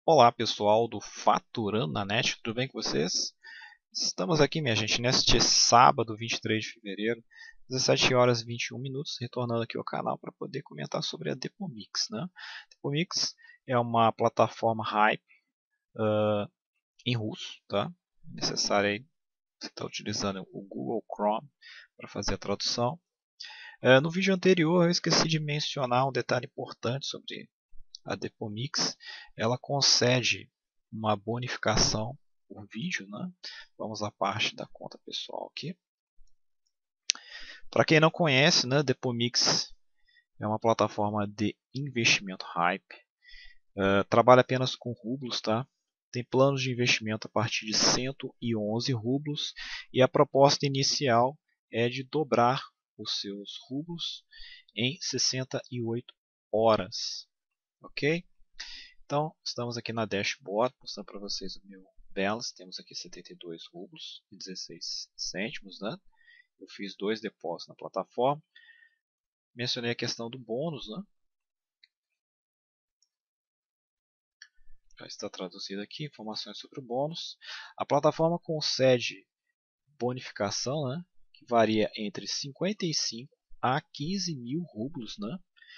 Olá pessoal do Faturando na Net, tudo bem com vocês? Estamos aqui, minha gente, neste sábado 23 de fevereiro, 17 horas e 21 minutos, retornando aqui ao canal para poder comentar sobre a Depomix. Né? Depomix é uma plataforma Hype em russo, tá? É necessário aí você estar utilizando o Google Chrome para fazer a tradução. No vídeo anterior eu esqueci de mencionar um detalhe importante sobre a Depomix. Ela concede uma bonificação por vídeo, né? Vamos à parte da conta pessoal aqui. Para quem não conhece, né, Depomix é uma plataforma de investimento Hype. Trabalha apenas com rublos, tá? Tem planos de investimento a partir de 111 rublos e a proposta inicial é de dobrar os seus rublos em 68 horas. Ok? Então, estamos aqui na dashboard, mostrando para vocês o meu balance. Temos aqui 72 rublos e 16 cêntimos. Né? Eu fiz 2 depósitos na plataforma. Mencionei a questão do bônus. Né? Já está traduzido aqui, informações sobre o bônus. A plataforma concede bonificação, né? Que varia entre 55 a 15 mil rublos, né?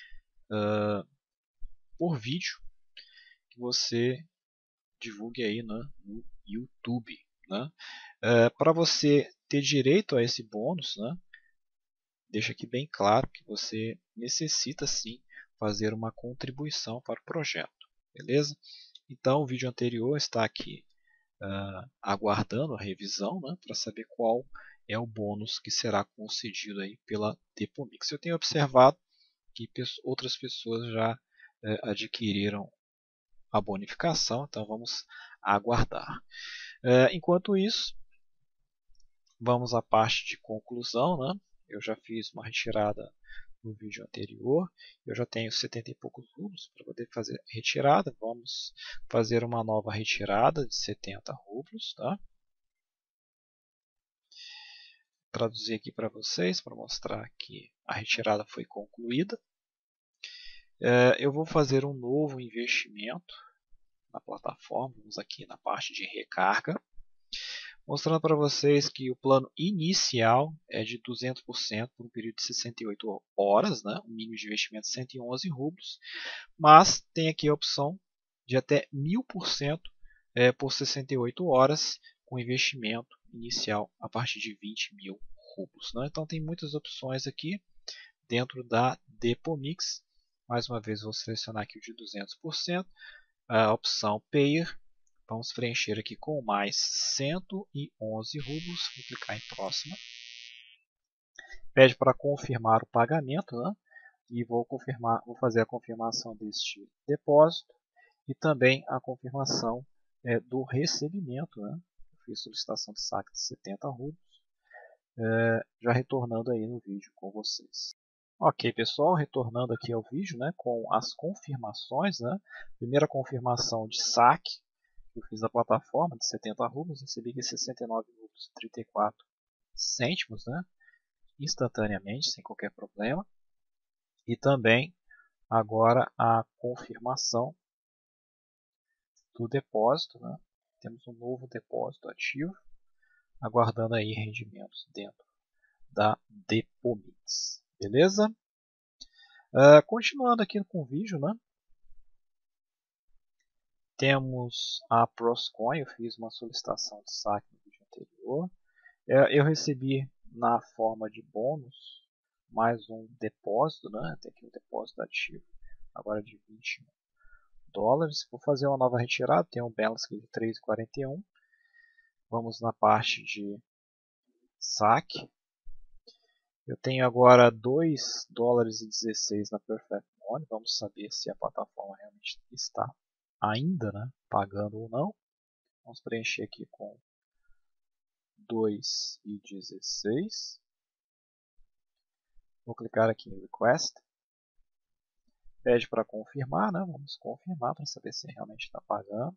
Por vídeo que você divulgue aí, né, no YouTube. Né? Para você ter direito a esse bônus, né, deixa aqui bem claro que você necessita sim fazer uma contribuição para o projeto. Beleza? Então o vídeo anterior está aqui aguardando a revisão, né, para saber qual é o bônus que será concedido aí pela Depomix. Eu tenho observado que outras pessoas já adquiriram a bonificação, então vamos aguardar. Enquanto isso, vamos à parte de conclusão. Né? Eu já fiz uma retirada no vídeo anterior. Eu já tenho 70 e poucos rublos para poder fazer a retirada. Vamos fazer uma nova retirada de 70 rublos. Tá? Traduzir aqui para vocês, para mostrar que a retirada foi concluída. Eu vou fazer um novo investimento na plataforma. Vamos aqui na parte de recarga. Mostrando para vocês que o plano inicial é de 200% por um período de 68 horas, né? O mínimo de investimento 111 rublos, mas tem aqui a opção de até 1000% por 68 horas, com investimento inicial a partir de 20 mil rublos. Né? Então tem muitas opções aqui dentro da Depomix. Mais uma vez vou selecionar aqui o de 200%, a opção Payer. Vamos preencher aqui com mais 111 rublos. Vou clicar em próxima. Pede para confirmar o pagamento, né? E vou fazer a confirmação deste depósito e também a confirmação do recebimento. Né? Eu fiz solicitação de saque de 70 rublos, já retornando aí no vídeo com vocês. Ok, pessoal, retornando aqui ao vídeo, né, com as confirmações. Né? Primeira confirmação de saque que eu fiz da plataforma de 70 rublos, recebi aqui 69 rublos e 34 cêntimos, né? Instantaneamente, sem qualquer problema. E também agora a confirmação do depósito. Né? Temos um novo depósito ativo, aguardando aí rendimentos dentro da Depomix. Beleza? Continuando aqui com o vídeo, né? Temos a Proscoin. Eu fiz uma solicitação de saque no vídeo anterior. Eu recebi na forma de bônus mais um depósito, né? Tem aqui um depósito ativo agora de 21 dólares. Vou fazer uma nova retirada, tem um balance aqui de 3,41. Vamos na parte de saque. Eu tenho agora 2 dólares e 16 na Perfect Money. Vamos saber se a plataforma realmente está ainda, né, pagando ou não. Vamos preencher aqui com 2,16. Vou clicar aqui em Request. Pede para confirmar, né? Vamos confirmar para saber se realmente está pagando.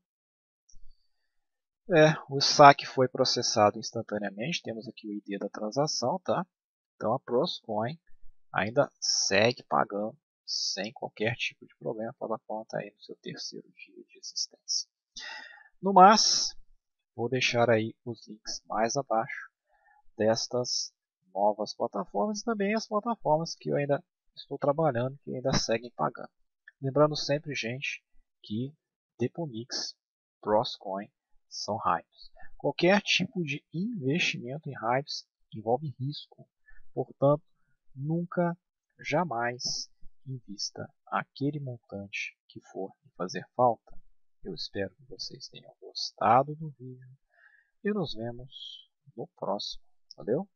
O saque foi processado instantaneamente. Temos aqui o ID da transação, tá? Então a Proscoin ainda segue pagando sem qualquer tipo de problema. A plataforma está aí no seu terceiro dia de existência. No mais, vou deixar aí os links mais abaixo destas novas plataformas e também as plataformas que eu ainda estou trabalhando, que ainda seguem pagando. Lembrando sempre, gente, que Depomix, Proscoin são hypes. Qualquer tipo de investimento em hypes envolve risco. Portanto, nunca, jamais invista aquele montante que for lhe fazer falta. Eu espero que vocês tenham gostado do vídeo e nos vemos no próximo. Valeu?